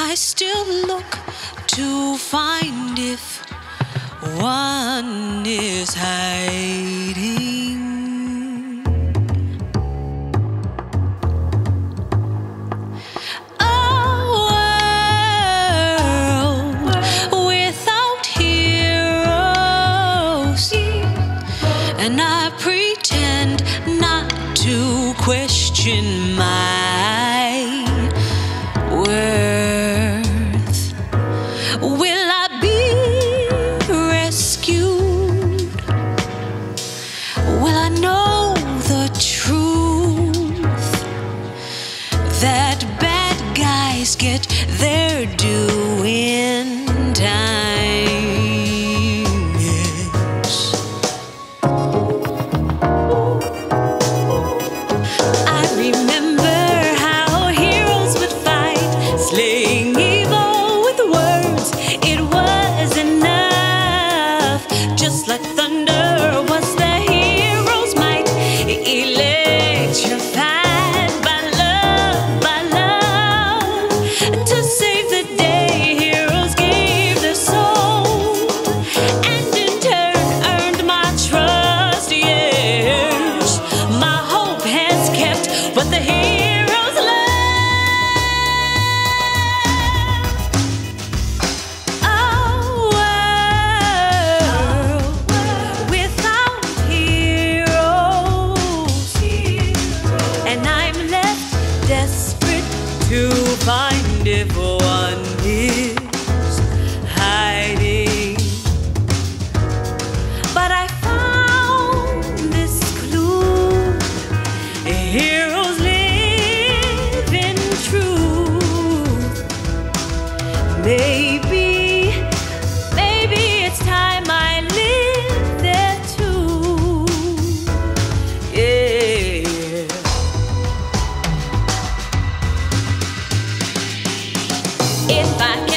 I still look to find if one is hiding. A world without heroes, and I pretend not to question my worth. Will I be rescued? Will I know the truth that bad guys get their due in time? Yes. I remember how heroes would fight, slaying evil with words. It was enough, just like thunder was the hero's might, electrified by love, to save the day. Heroes gave their soul, and in turn earned my trust. Yes, my hope has kept what the heroes love. A world without heroes, and I'm left desperate to find if one is hiding. But I found this clue: heroes live in truth. Maybe it's time I live there too. Yeah. If I